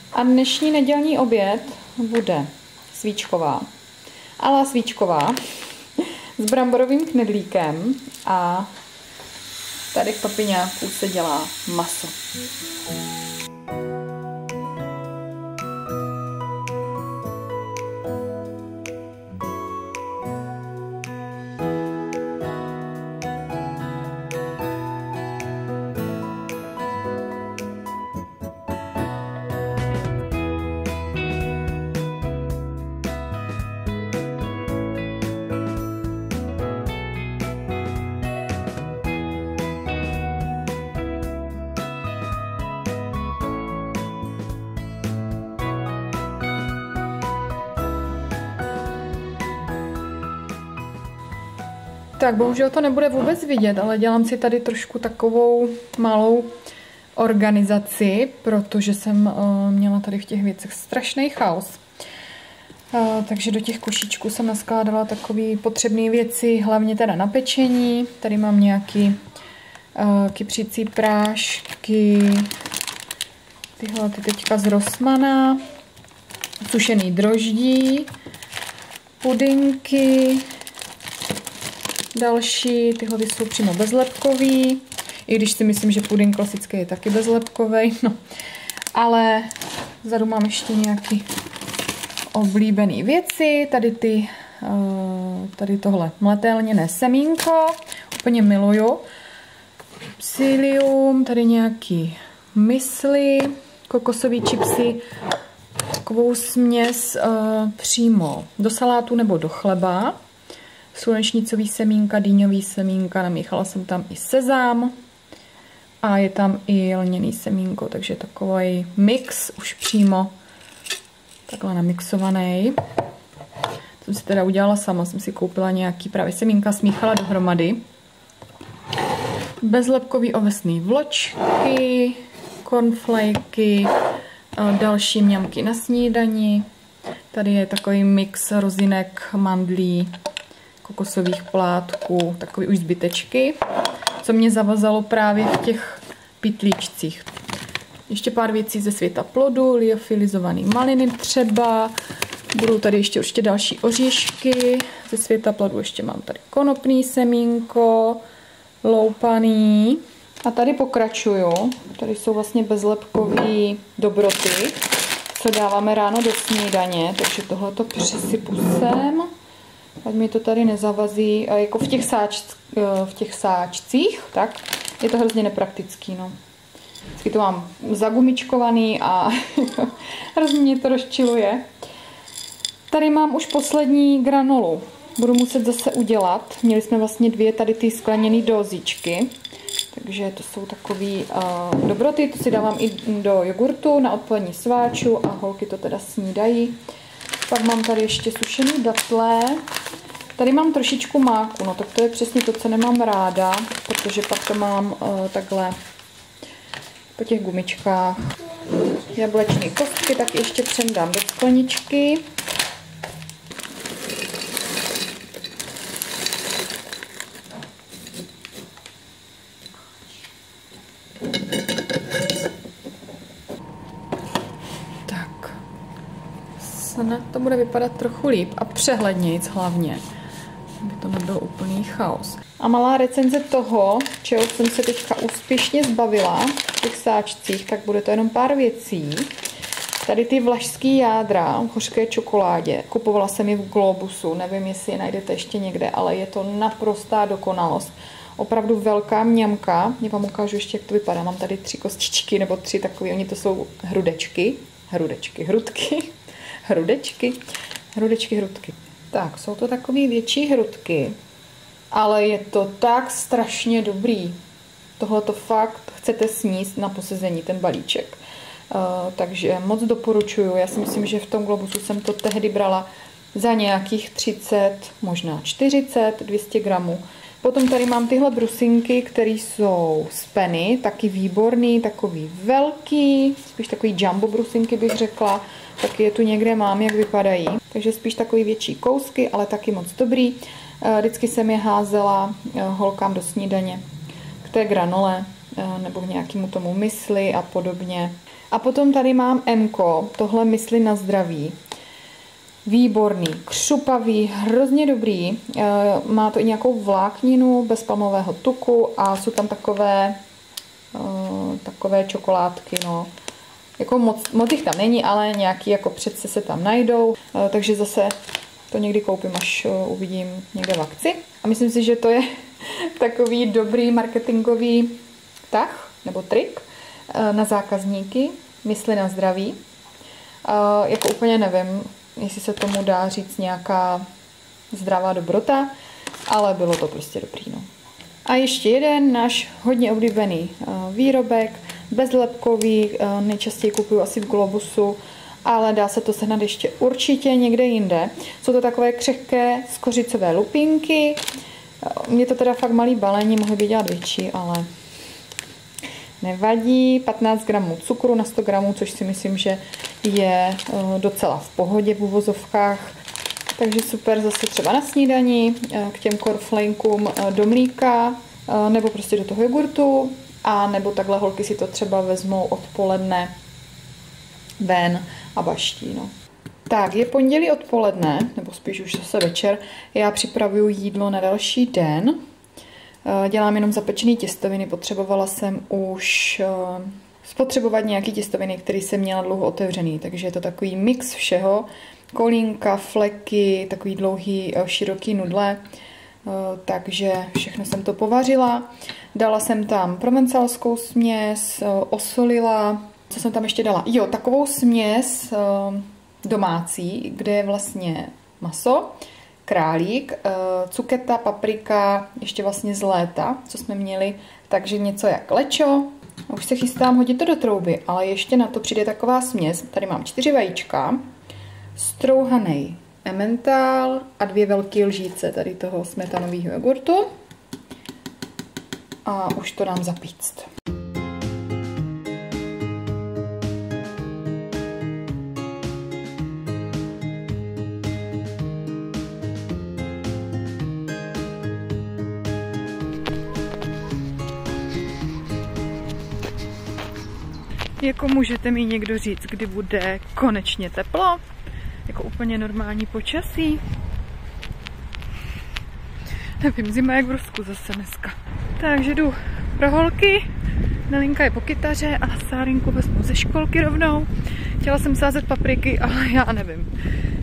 A dnešní nedělní oběd bude svíčková. Ale svíčková s bramborovým knedlíkem a tady v papiňáku se dělá maso. Tak bohužel to nebude vůbec vidět, ale dělám si tady trošku takovou malou organizaci, protože jsem měla tady v těch věcech strašný chaos. Takže do těch košíčků jsem naskládala takové potřebné věci, hlavně teda na pečení. Tady mám nějaké kypřící prášky, tyhle ty teďka z Rossmana, sušený droždí, pudinky, další, tyhle jsou přímo bezlepkový, i když si myslím, že puding klasický je taky bezlepkový, no. Ale vzadu mám ještě nějaké oblíbené věci, tady tohle mletelněné semínko, úplně miluju. Psyllium, tady nějaký mysli, kokosové chipsy, takovou směs přímo do salátu nebo do chleba. Slunečnicový semínka, dýňový semínka, namíchala jsem tam i sezám a je tam i lněný semínko, takže takový mix už přímo takhle namixovaný. Jsem si teda udělala sama, jsem si koupila nějaký právě semínka, smíchala dohromady. Bezlepkový ovesný vločky, cornflakey, další mňamky na snídani. Tady je takový mix rozinek, mandlí, kokosových plátků, takový už zbytečky, co mě zavazalo právě v těch pytlíčcích. Ještě pár věcí ze světa plodu, liofilizovaný maliny třeba, budou tady ještě určitě další oříšky, ze světa plodu ještě mám tady konopný semínko, loupaný. A tady pokračuju, tady jsou vlastně bezlepkové dobroty, co dáváme ráno do snídaně, takže tohleto přisypu sem. Ať mi to tady nezavazí, a jako v těch sáčcích, tak je to hrozně nepraktický, no. Vždycky to mám zagumičkovaný a hrozně mě to rozčiluje. Tady mám už poslední granolu. Budu muset zase udělat. Měli jsme vlastně dvě tady ty skleněné dózičky, takže to jsou takový dobroty, to si dávám i do jogurtu na odpolední sváču a holky to teda snídají. Pak mám tady ještě sušený datle. Tady mám trošičku máku, no tak to je přesně to, co nemám ráda, protože pak to mám takhle po těch gumičkách. Jablečné kostky tak ještě přendám do skleničky. Snad to bude vypadat trochu líp a přehlednějc hlavně, aby to nebyl úplný chaos. A malá recenze toho, čeho jsem se teďka úspěšně zbavila v těch sáčcích, tak bude to jenom pár věcí. Tady ty vlašský jádra v hořké čokoládě, kupovala jsem je v Globusu, nevím, jestli je najdete ještě někde, ale je to naprostá dokonalost. Opravdu velká mňamka, já vám ukážu ještě, jak to vypadá. Mám tady 3 kostičky, nebo 3 takové, oni to jsou hrudečky. Tak, jsou to takové větší hrudky, ale je to tak strašně dobrý. Tohle to fakt chcete sníst na posezení, ten balíček. Takže moc doporučuju. Já si myslím, že v tom Globusu jsem to tehdy brala za nějakých 30, možná 40, 200 gramů. Potom tady mám tyhle brusinky, které jsou z Penny, taky výborný, takový velký, spíš takový jumbo brusinky bych řekla. Taky je tu někde mám, jak vypadají. Takže spíš takový větší kousky, ale taky moc dobrý. Vždycky jsem je házela holkám do snídaně k té granole. nebo k nějakému tomu mysli a podobně. A potom tady mám Mko, tohle mysli na zdraví. Výborný, křupavý, hrozně dobrý. Má to i nějakou vlákninu bez palmového tuku a jsou tam takové čokoládky, no. Jako moc jich tam není, ale nějaký jako přece se tam najdou, takže zase to někdy koupím, až uvidím někde v akci. A myslím si, že to je takový dobrý marketingový tah nebo trik na zákazníky, mysli na zdraví. Jako úplně nevím, jestli se tomu dá říct nějaká zdravá dobrota, ale bylo to prostě dobrý, no. A ještě jeden náš hodně oblíbený výrobek, bezlepkový, nejčastěji kupuju asi v Globusu, ale dá se to sehnat ještě určitě někde jinde. Jsou to takové křehké skořicové lupinky. Je to teda fakt malý balení, mohly by dělat větší, ale nevadí. 15 gramů cukru na 100 gramů, což si myslím, že je docela v pohodě v uvozovkách. Takže super zase třeba na snídani, k těm cornflakům do mlíka, nebo prostě do toho jogurtu, a nebo takhle holky si to třeba vezmou odpoledne ven a baští, no. Tak, je pondělí odpoledne, nebo spíš už zase večer. Já připravuju jídlo na další den. Dělám jenom zapečené těstoviny. Potřebovala jsem už spotřebovat nějaké těstoviny, které jsem měla dlouho otevřený. Takže je to takový mix všeho. Kolínka, fleky, takový dlouhý, široký nudle. Takže všechno jsem to povařila. Dala jsem tam provencálskou směs, osolila. Co jsem tam ještě dala? Jo, takovou směs domácí, kde je vlastně maso, králík, cuketa, paprika, ještě vlastně z léta, co jsme měli, takže něco jak lečo. Už se chystám hodit to do trouby, ale ještě na to přijde taková směs. Tady mám 4 vajíčka, strouhaný emmentál a 2 velké lžíce tady toho smetanového jogurtu. A už to dám zapíct. Jako můžete mi někdo říct, kdy bude konečně teplo? Jako úplně normální počasí? Nevím, zima jak v Rusku zase dneska. Takže jdu pro holky. Nelinka je po kytaře a Sárinku vezmu ze školky rovnou. Chtěla jsem sázet papriky, ale já nevím.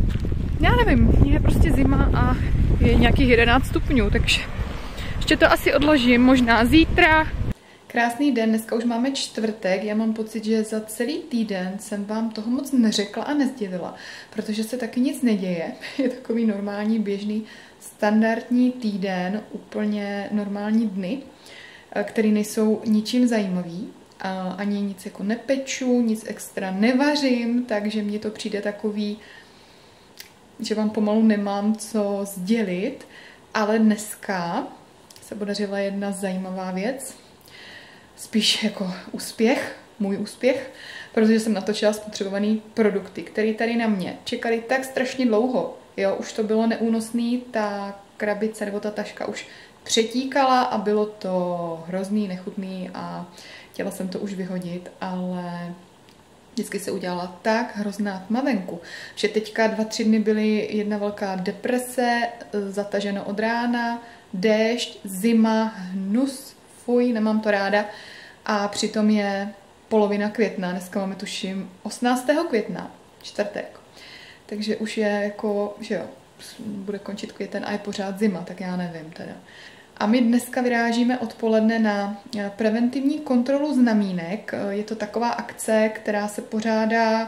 Je prostě zima a je nějakých 11 stupňů, takže ještě to asi odložím, možná zítra. Krásný den, dneska už máme čtvrtek, já mám pocit, že za celý týden jsem vám toho moc neřekla a nezdělila, protože se taky nic neděje, je takový normální, běžný, standardní týden, úplně normální dny, který nejsou ničím zajímavý, ani nic jako nepeču, nic extra nevařím, takže mně to přijde takový, že vám pomalu nemám co sdělit, ale dneska se podařila jedna zajímavá věc, spíš jako úspěch, můj úspěch, protože jsem natočila spotřebované produkty, které tady na mě čekaly tak strašně dlouho. Jo, už to bylo neúnosný, ta krabice nebo ta taška už přetíkala a bylo to hrozný, nechutný a chtěla jsem to už vyhodit, ale vždycky se udělala tak hrozná tma venku, že teďka 2-3 dny byly jedna velká deprese, zataženo od rána, déšť, zima, hnus, fuj, nemám to ráda. A přitom je polovina května, dneska máme tuším 18. května, čtvrtek. Takže už je jako, že jo, bude končit květen a je pořád zima, tak já nevím teda. A my dneska vyrážíme odpoledne na preventivní kontrolu znamínek. Je to taková akce, která se pořádá,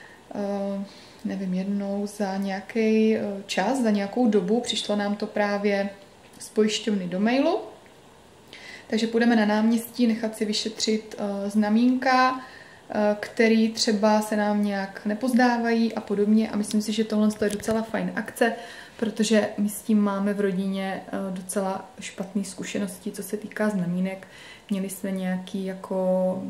nevím, jednou za nějaký čas, za nějakou dobu. Přišlo nám to právě z pojišťovny do mailu. Takže půjdeme na náměstí nechat si vyšetřit znamínka, který třeba se nám nějak nepozdávají a podobně. A myslím si, že tohle je docela fajn akce, protože my s tím máme v rodině docela špatné zkušenosti, co se týká znamínek. Měli jsme nějaký jako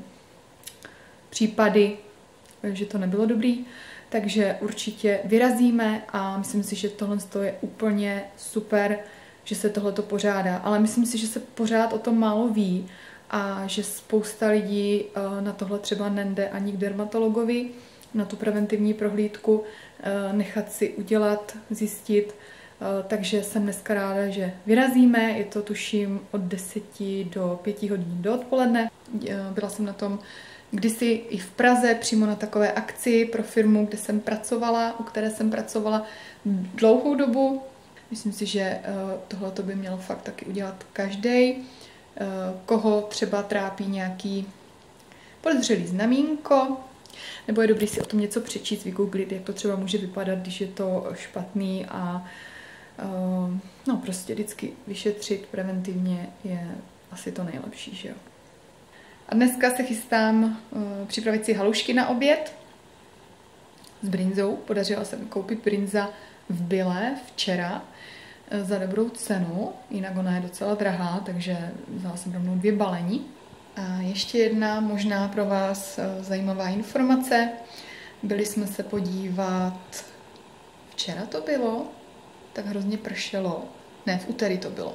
případy, že to nebylo dobrý, takže určitě vyrazíme a myslím si, že tohle je úplně super, že se tohleto pořádá, ale myslím si, že se pořád o tom málo ví a že spousta lidí na tohle třeba nejde ani k dermatologovi, na tu preventivní prohlídku, nechat si udělat, zjistit. Takže jsem dneska ráda, že vyrazíme. Je to tuším od 10 do 5 hodin do odpoledne. Byla jsem na tom kdysi i v Praze, přímo na takové akci pro firmu, kde jsem pracovala, u které jsem pracovala dlouhou dobu. Myslím si, že tohle by mělo fakt taky udělat každý, koho třeba trápí nějaký podezřelý znamínko, nebo je dobrý si o tom něco přečíst, vygooglit, jak to třeba může vypadat, když je to špatný a no prostě vždycky vyšetřit preventivně je asi to nejlepší, že jo. A dneska se chystám připravit si halušky na oběd s brinzou. Podařila se mi koupit brinza v Bile včera za dobrou cenu, jinak ona je docela drahá, takže vzala jsem rovnou 2 balení. A ještě jedna možná pro vás zajímavá informace. Byli jsme se podívat, včera to bylo, tak hrozně pršelo. Ne, v úterý to bylo.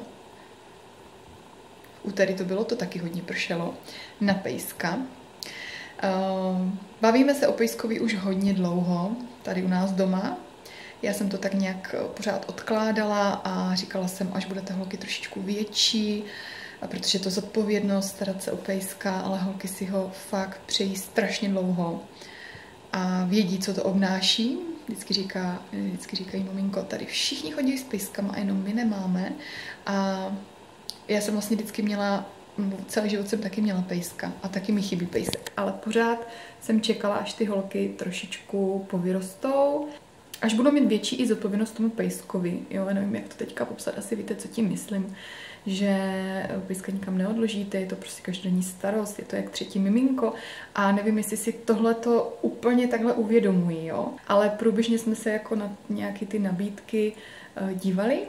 V úterý to bylo, to taky hodně pršelo. Na pejska. Bavíme se o pejskovi už hodně dlouho, tady u nás doma. Já jsem to tak nějak pořád odkládala a říkala jsem, až budete holky trošičku větší, protože je to zodpovědnost starat se o pejska, ale holky si ho fakt přejí strašně dlouho a vědí, co to obnáší. Vždycky říkají, maminko, tady všichni chodí s pejskama a jenom my nemáme. A já jsem vlastně vždycky měla, celý život jsem taky měla pejska a taky mi chybí pejsek. Ale pořád jsem čekala, až ty holky trošičku povyrostou, až budou mít větší i zodpovědnost tomu pejskovi. Jo, já nevím, jak to teďka popsat, asi víte, co tím myslím. Že pejska nikam neodložíte, je to prostě každodenní starost, je to jak třetí miminko a nevím, jestli si tohleto úplně takhle uvědomují, jo. Ale průběžně jsme se jako na nějaké ty nabídky dívali.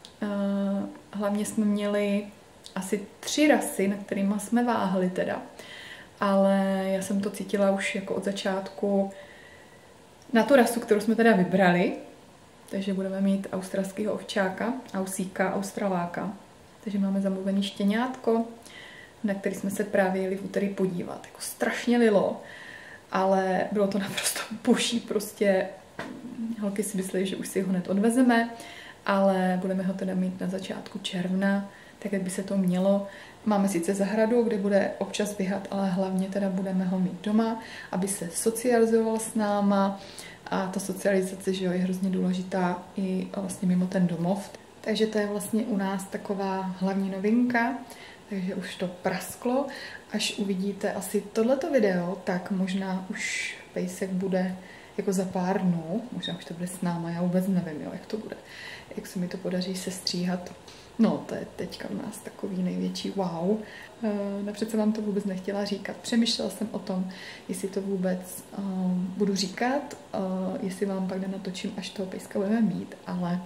Hlavně jsme měli asi 3 rasy, na kterými jsme váhali teda. Ale já jsem to cítila už jako od začátku na tu rasu, kterou jsme teda vybrali. Takže budeme mít australského ovčáka, ausíka, australáka. Takže máme zamluvený štěňátko, na který jsme se právě jeli v úterý podívat. Jako strašně lilo, ale bylo to naprosto boží, prostě holky si mysleli, že už si ho hned odvezeme, ale budeme ho teda mít na začátku června, tak jak by se to mělo. Máme sice zahradu, kde bude občas běhat, ale hlavně teda budeme ho mít doma, aby se socializoval s náma a ta socializace, že jo, je hrozně důležitá i vlastně mimo ten domov. Takže to je vlastně u nás taková hlavní novinka, takže už to prasklo. Až uvidíte asi tohleto video, tak možná už pejsek bude jako za pár dnů, možná už to bude s náma, já vůbec nevím, jo, jak to bude, jak se mi to podaří sestříhat. No, to je teďka u nás takový největší wow. Napřed jsem vám to vůbec nechtěla říkat. Přemýšlela jsem o tom, jestli to vůbec budu říkat, jestli vám pak nenatočím, až toho pejska budeme mít, ale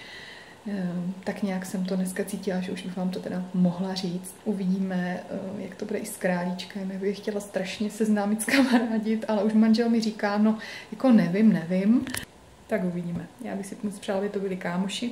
tak nějak jsem to dneska cítila, že už bych vám to teda mohla říct. Uvidíme, jak to bude i s králíčkem. Já bych chtěla strašně seznámit, skamarádit, ale už manžel mi říká, no jako nevím. Tak uvidíme. Já bych si moc přála, aby to byli kámoši.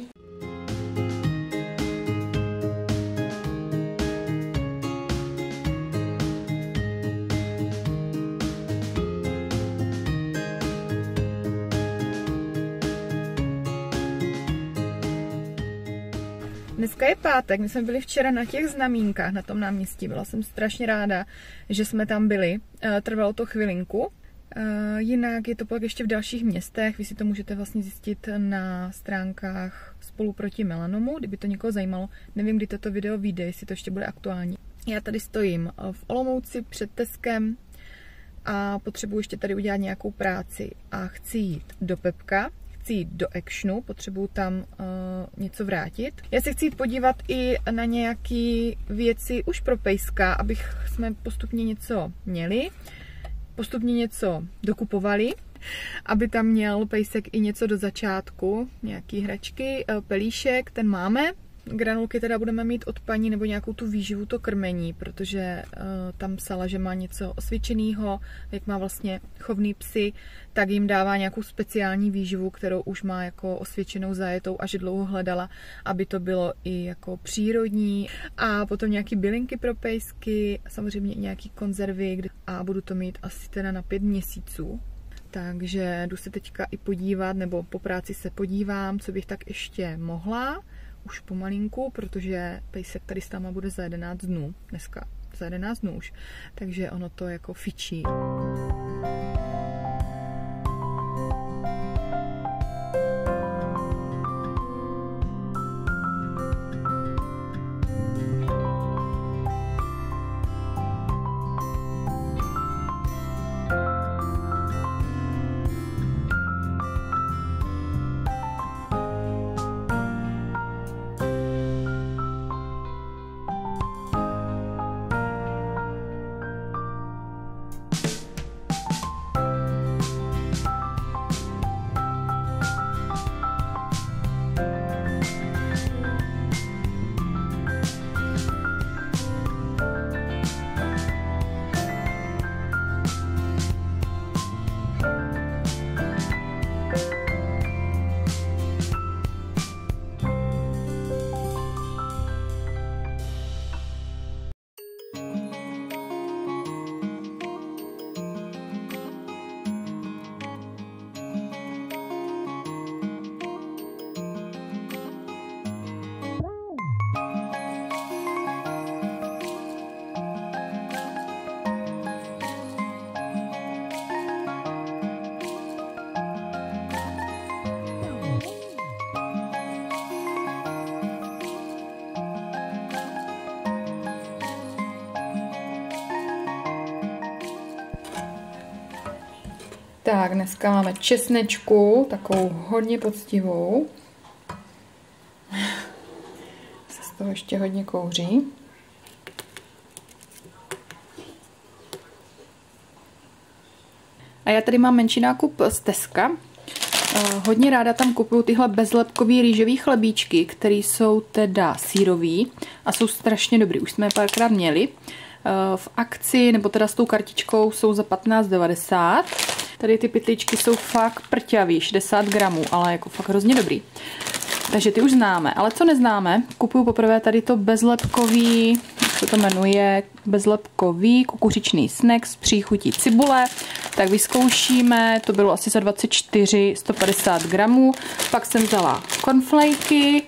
Dneska je pátek, my jsme byli včera na těch znamínkách na tom náměstí, byla jsem strašně ráda, že jsme tam byli, trvalo to chvilinku. Jinak je to pak ještě v dalších městech, vy si to můžete vlastně zjistit na stránkách Spolu proti melanomu, kdyby to někoho zajímalo, nevím, kdy toto video vyjde, jestli to ještě bude aktuální. Já tady stojím v Olomouci před Teskem a potřebuji ještě tady udělat nějakou práci a chci jít do Pepka, chci jít do Actionu, potřebuju tam něco vrátit. Já se chci jít podívat i na nějaké věci už pro pejska, abych jsme postupně něco měli, postupně něco dokupovali, aby tam měl pejsek i něco do začátku, nějaký hračky, pelíšek, ten máme. granulky teda budeme mít od paní, nebo nějakou tu výživu, to krmení, protože tam psala, že má něco osvědčeného, jak má vlastně chovný psy, tak jim dává nějakou speciální výživu, kterou už má jako osvědčenou, zajetou a že dlouho hledala, aby to bylo i jako přírodní. A potom nějaký bylinky pro pejsky, samozřejmě nějaký konzervy a budu to mít asi teda na 5 měsíců. Takže jdu se teďka i podívat, nebo po práci se podívám, co bych tak ještě mohla, už pomalinku, protože pejsek tady s náma bude za 11 dnů, dneska za 11 dnů už, takže ono to jako fičí. Tak, dneska máme česnečku, takovou hodně poctivou. Se z toho ještě hodně kouří. A já tady mám menší nákup z Teska. Hodně ráda tam kupuju tyhle bezlepkový rýžový chlebíčky, které jsou teda sýrový a jsou strašně dobrý. Už jsme je párkrát měli. V akci, nebo teda s tou kartičkou, jsou za 15,90. Tady ty pytličky jsou fakt prťavý, 60 gramů, ale jako fakt hrozně dobrý. Takže ty už známe, ale co neznáme, kupuju poprvé tady to bezlepkový, jak se to jmenuje, bezlepkový kukuřičný snack s příchutí cibule. Tak vyzkoušíme, to bylo asi za 24, 150 gramů. Pak jsem vzala cornflakey,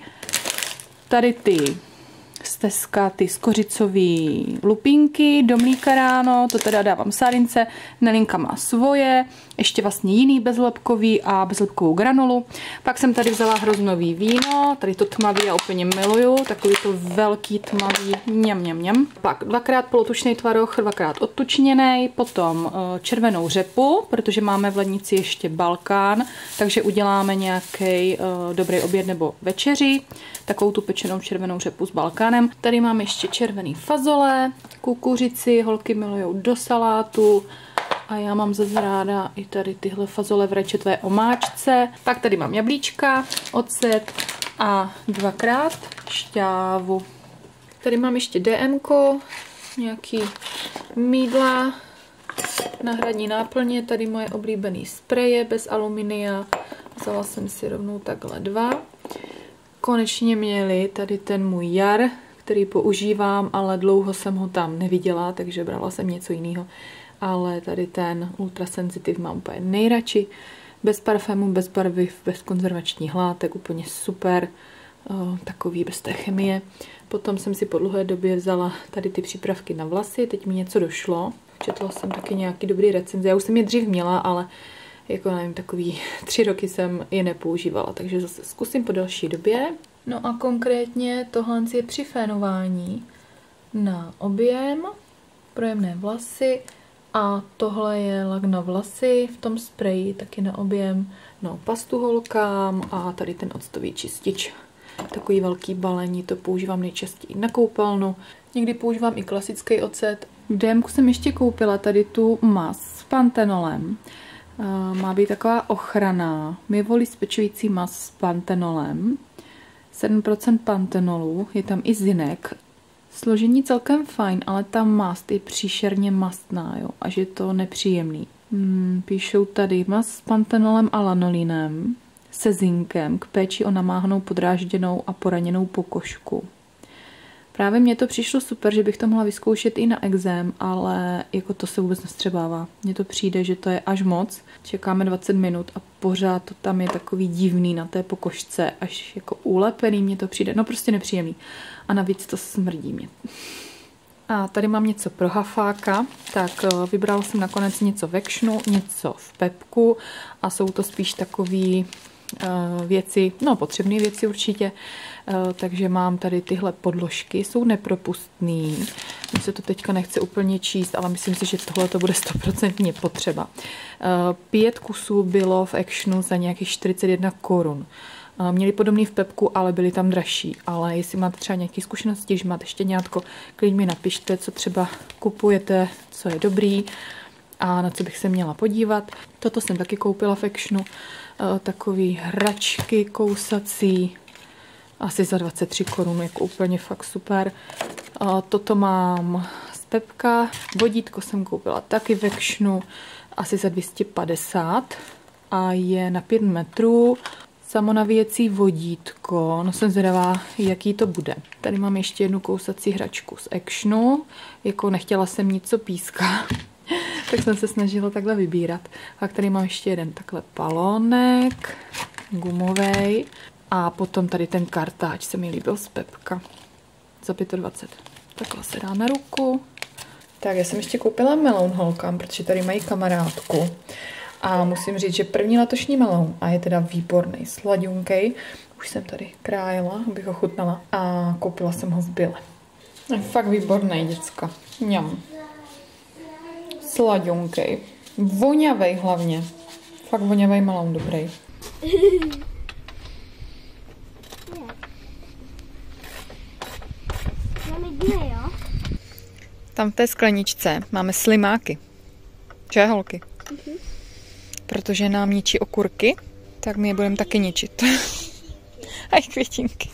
tady ty z Teska, ty skořicový lupínky do mlíka ráno, to teda dávám sárince, Nelinka má svoje, ještě vlastně jiný bezlepkový a bezlepkovou granulu. Pak jsem tady vzala hroznový víno, tady to tmavý já úplně miluju, takový to velký tmavý, mňam. Pak 2x polotučný tvaroh, 2x odtučněnej, potom červenou řepu, protože máme v lednici ještě Balkán, takže uděláme nějaký dobrý oběd nebo večeři, takovou tu pečenou červenou řepu s Balkánem. Tady mám ještě červený fazole, kukuřici, holky milujou do salátu. A já mám zase ráda i tady tyhle fazole v rajčetové omáčce. Pak tady mám jablíčka, ocet a 2x šťávu. Tady mám ještě DMko, nějaký mýdla, náhradní náplně, tady moje oblíbené spreje bez aluminia. Vzala jsem si rovnou takhle 2. Konečně měli tady ten můj jar, který používám, ale dlouho jsem ho tam neviděla, takže brala jsem něco jiného. Ale tady ten ultrasensitiv mám úplně nejradši. Bez parfému, bez barviv, bez konzervačních látek, úplně super. Takový bez té chemie. Potom jsem si po dlouhé době vzala tady ty přípravky na vlasy. Teď mi něco došlo. Četla jsem taky nějaký dobrý recenze. Já už jsem je dřív měla, ale jako nevím, takový 3 roky jsem je nepoužívala. Takže zase zkusím po další době. No a konkrétně tohle je při fénování na objem, pro jemné vlasy. A tohle je lak na vlasy v tom spreji, taky na objem, no pastu holkám a tady ten octový čistič. Takový velký balení, to používám nejčastěji na koupelnu. Někdy používám i klasický ocet. V DMku jsem ještě koupila tady tu maz s pantenolem. Má být taková ochrana, mivoli spečující maz s pantenolem. 7% pantenolu, je tam i zinek. Složení celkem fajn, ale ta mast je příšerně mastná, jo, až je to nepříjemný. Píšou tady mast s pantenolem a lanolinem se zinkem k péči o namáhanou, podrážděnou a poraněnou pokožku. Právě mně to přišlo super, že bych to mohla vyzkoušet i na exém, ale jako to se vůbec nestřebává. Mně to přijde, že to je až moc. Čekáme 20 minut a pořád to tam je takový divný na té pokožce, až jako ulepený mně to přijde. No prostě nepříjemný. A navíc to smrdí mě. A tady mám něco pro hafáka, tak vybrala jsem nakonec něco v Actionu, něco v Pepku a jsou to spíš takové věci, no potřebné věci určitě, takže mám tady tyhle podložky, jsou nepropustný, mně se to teďka nechce úplně číst, ale myslím si, že tohle to bude 100% potřeba. 5 kusů bylo v Actionu za nějakých 41 korun. Měli podobný v Pepku, ale byli tam dražší. Ale jestli máte třeba nějaké zkušenosti, že máte štěňátko, klidně mi napište, co třeba kupujete, co je dobrý a na co bych se měla podívat. Toto jsem taky koupila v Actionu. Takový hračky kousací, asi za 23 korun, jako úplně fakt super. Toto mám z Pepka. Vodítko jsem koupila taky v Actionu, asi za 250 a je na 5 metrů. Samonavíjecí vodítko, no jsem zvědavá, jaký to bude. Tady mám ještě jednu kousací hračku z Actionu, jako nechtěla jsem nic, co píská, tak jsem se snažila takhle vybírat. Pak tady mám ještě jeden takhle balónek, gumovej, a potom tady ten kartáč se mi líbil z Pepka za 25. Takhle se dá na ruku. Tak já jsem ještě koupila meloun holkám, protože tady mají kamarádku. A musím říct, že první letošní meloun a je teda výborný, slaďunkej. Už jsem tady krájela, abych ho chutnala a koupila jsem ho v Bile. Je fakt výborný, děcka. Mňam. Slaďunkej. Voňavej hlavně. Fakt voňavej meloun, dobrý. Tam v té skleničce máme slimáky. Že, holky? Protože nám ničí okurky, tak my je budeme taky ničit. A i květinky.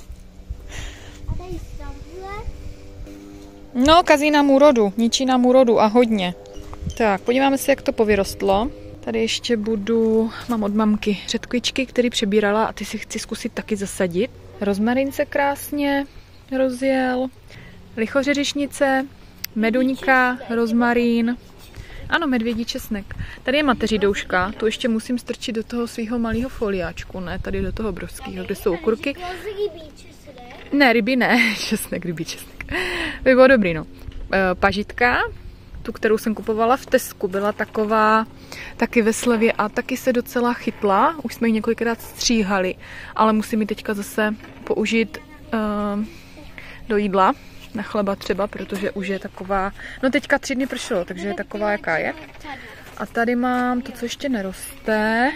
No, kazí nám úrodu, ničí nám úrodu a hodně. Tak, podíváme se, jak to povyrostlo. Tady ještě mám od mamky řetkvičky, které přebírala a ty si chci zkusit taky zasadit. Rozmarín se krásně rozjel, lichořeřišnice, meduňka, rozmarín. Ano, medvědí česnek. Tady je mateří douška, tu ještě musím strčit do toho svého malého foliáčku, ne tady do toho obrovského, kde jsou okurky. Ne, ryby ne, česnek, rybí česnek. By bylo dobrý, no. Pažitka, tu, kterou jsem kupovala v Tesku, byla taková taky ve slevě a taky se docela chytla. Už jsme ji několikrát stříhali, ale musím ji teďka zase použít do jídla. Na chleba třeba, protože už je taková, no teďka 3 dny pršelo, takže je taková, jaká je. A tady mám to, co ještě neroste.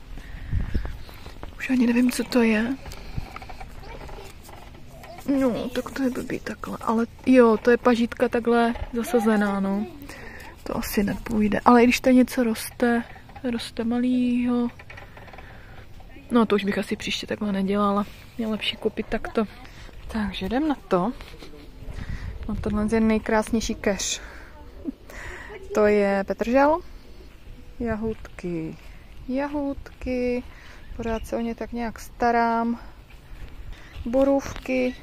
Už ani nevím, co to je. No, tak to je blbý takhle, ale jo, to je pažitka takhle zasazená, no. To asi nepůjde, ale i když to něco roste malýho. No, to už bych asi příště takhle nedělala. Je lepší koupit takto. Takže jdem na to. No tohle je nejkrásnější keř. To je petržel, jahůdky, pořád se o ně tak nějak starám, borůvky,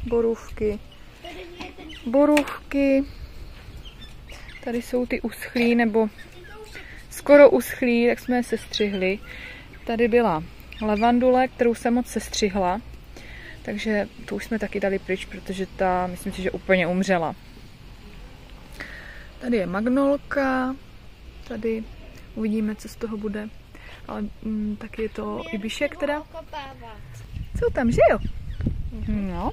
tady jsou ty uschlý, nebo skoro uschlý, tak jsme je sestřihli. Tady byla levandule, kterou jsem moc sestřihla. Takže tu už jsme taky dali pryč, protože ta, myslím si, že úplně umřela. Tady je magnolka, tady uvidíme, co z toho bude. Ale taky je to ibišek teda. Jsou tam, že jo? No.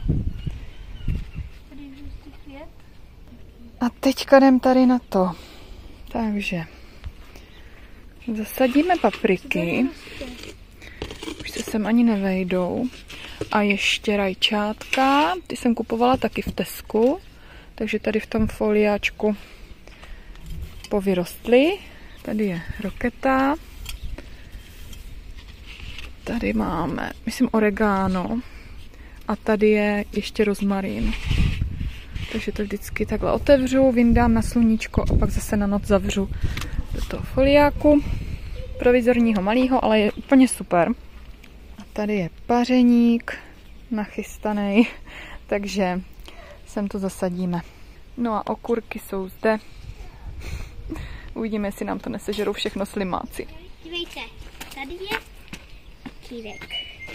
A teďka jdem tady na to. Takže zasadíme papriky. Už se sem ani nevejdou. A ještě rajčátka, ty jsem kupovala taky v Tesku, takže tady v tom foliáčku povyrostly. Tady je roketa, tady máme, myslím, oregano a tady je ještě rozmarín. Takže to vždycky takhle otevřu, vyndám na sluníčko a pak zase na noc zavřu do toho foliáku. Provizorního malého, ale je úplně super. A tady je pařeník nachystaný, takže sem to zasadíme. No a okurky jsou zde. Uvidíme, jestli nám to nesežerou všechno slimáci. Dívejte, tady je kýrek.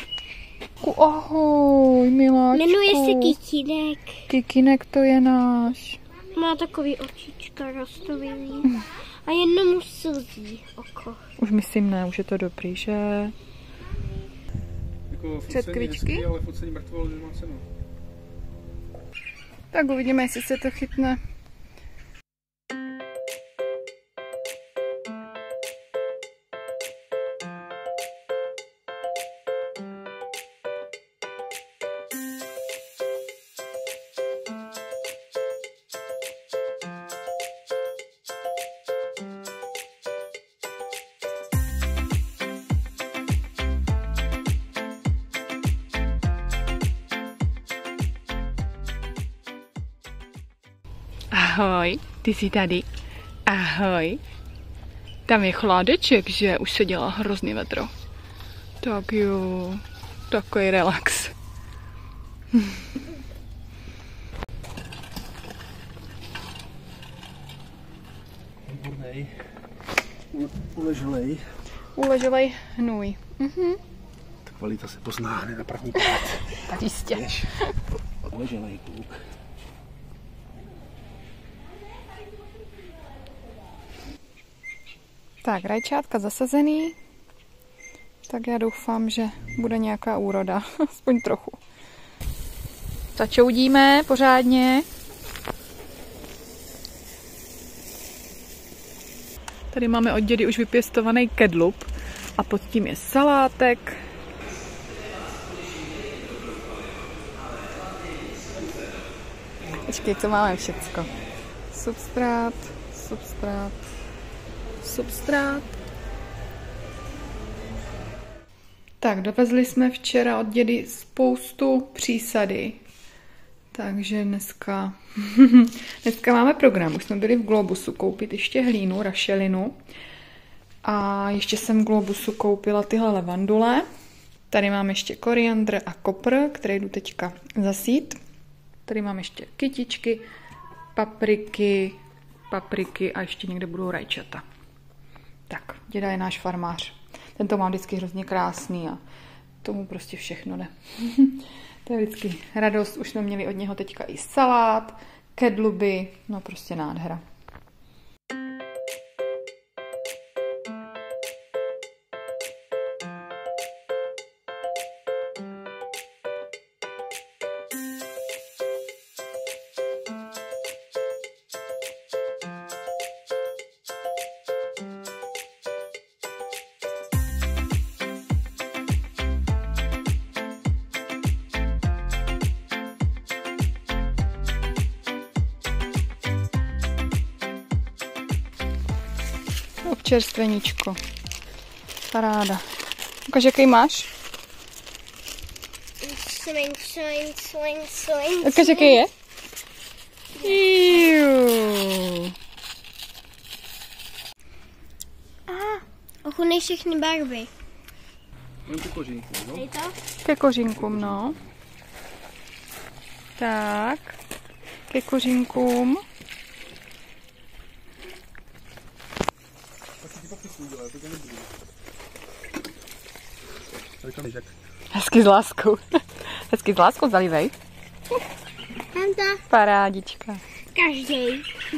Ahoj, miláčku. Jmenuje se Kikinek. Kikinek, to je náš. Má takový očička roztovilý. A jenom mu slzí oko. Už myslím ne, už je to dobrý, že? Jako Předkvičky? hezký, ale focení mrtvol nemá cenu. Tak uvidíme, jestli se to chytne. Ahoj, ty jsi tady. Ahoj. Tam je chládeček, že už se dělá hrozný vedro. Tak jo, takový relax. Výbornej. Uleželej. Uleželej hnůj. Ta kvalita se pozná hned na první pohled. Tak jistě. Uleželej kluk. Tak, rajčátka zasazený. Tak já doufám, že bude nějaká úroda. Aspoň trochu. Začoudíme pořádně. Tady máme od dědy už vypěstovaný kedlup. A pod tím je salátek. Počkej, co máme všecko? Substrát, substrát, substrát. Tak, dovezli jsme včera od dědy spoustu přísady. Takže dneska máme program. Už jsme byli v Globusu koupit ještě hlínu, rašelinu. A ještě jsem v Globusu koupila tyhle levandule. Tady mám ještě koriandr a kopr, který jdu teďka zasít. Tady mám ještě kytičky, papriky a ještě někde budou rajčata. Tak, děda je náš farmář. Ten to má vždycky hrozně krásný a tomu prostě všechno jde. To je vždycky radost. Už jsme měli od něho teďka i salát, kedluby, no prostě nádhera. Občerstveníčko. Paráda. Ukaž, jaký máš? Swing, swing, swing, swing. Ukaž, jaký je? Ochunej všechny barvy. Mám ty kořínky, no? Dej to? Ke kořínkům, no. Tak. Ke kořínkům. Hezky s láskou. Hezky s láskou zalívej. Tam to. Parádička. Každý.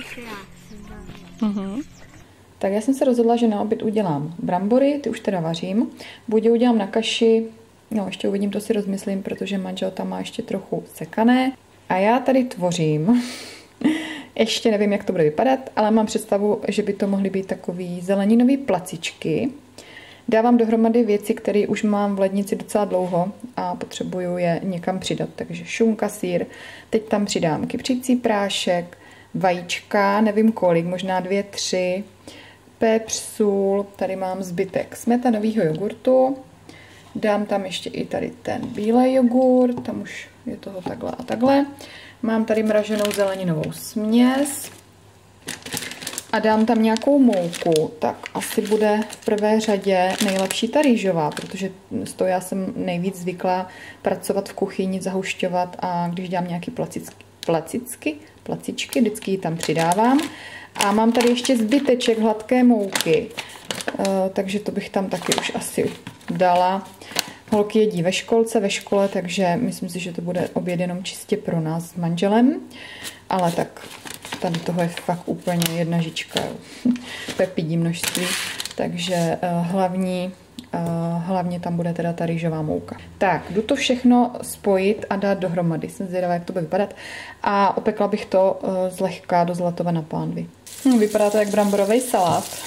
Tak já jsem se rozhodla, že na oběd udělám brambory, ty už teda vařím. Buď je udělám na kaši, no ještě uvidím, to si rozmyslím, protože manžel tam má ještě trochu sekané. A já tady tvořím. Ještě nevím, jak to bude vypadat, ale mám představu, že by to mohly být takový zeleninový placičky. Dávám dohromady věci, které už mám v lednici docela dlouho a potřebuju je někam přidat. Takže šunka, sýr, teď tam přidám kypřící prášek, vajíčka, nevím kolik, možná 2, 3, pepř, sůl, tady mám zbytek smetanového jogurtu, Dám tam ještě i tady ten bílej jogurt, tam už je toho takhle a takhle. Mám tady mraženou zeleninovou směs a dám tam nějakou mouku, tak asi bude v prvé řadě nejlepší ta rýžová, protože s tou já jsem nejvíc zvyklá pracovat v kuchyni, zahušťovat a když dělám nějaký placičky, vždycky ji tam přidávám. A mám tady ještě zbyteček hladké mouky, takže to bych tam taky už asi dala. Holky jedí ve škole, takže myslím si, že to bude oběd jenom čistě pro nás s manželem. Ale tak tady toho je fakt úplně jedna žička. Pepidí množství. Takže hlavně tam bude teda ta rýžová mouka. Tak, jdu to všechno spojit a dát dohromady. Jsem zvědavá, jak to bude vypadat. A opekla bych to zlehka do zlatova na pánvi. Vypadá to jak bramborový salát.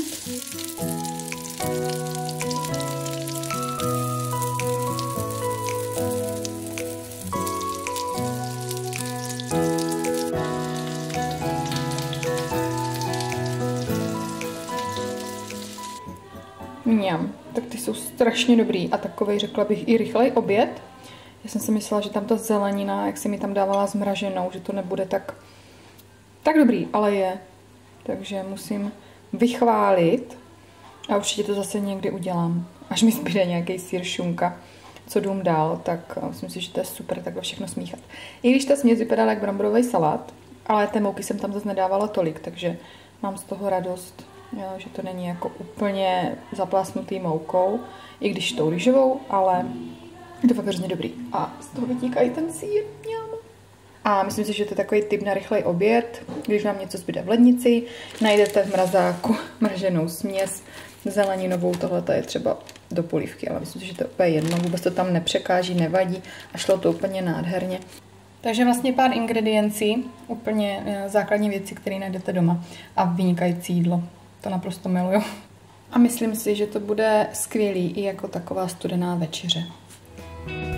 Mňam, tak ty jsou strašně dobrý a takovej, řekla bych, i rychlej oběd. Já jsem si myslela, že tam ta zelenina, jak si mi tam dávala zmraženou, že to nebude tak dobrý, ale je. Takže musím vychválit a určitě to zase někdy udělám. Až mi zbyde nějaký sýr šunka, co dům dál, tak myslím si, že to je super takhle všechno smíchat. I když ta směs vypadala jak bramborový salát, ale té mouky jsem tam zase nedávala tolik, takže mám z toho radost. Jo, že to není jako úplně zaplásnutý moukou, i když tou rýžovou, ale je to fakt hrozně dobrý. A z toho vytíká i ten sýr. A myslím si, že to je takový typ na rychlej oběd. Když vám něco zbyde v lednici, najdete v mrazáku mraženou směs zeleninovou, tohle je třeba do polívky, ale myslím si, že to je úplně jedno, vůbec to tam nepřekáží, nevadí a šlo to úplně nádherně. Takže vlastně pár ingrediencí, úplně základní věci, které najdete doma a vynikající jídlo. To naprosto miluju. A myslím si, že to bude skvělý i jako taková studená večeře.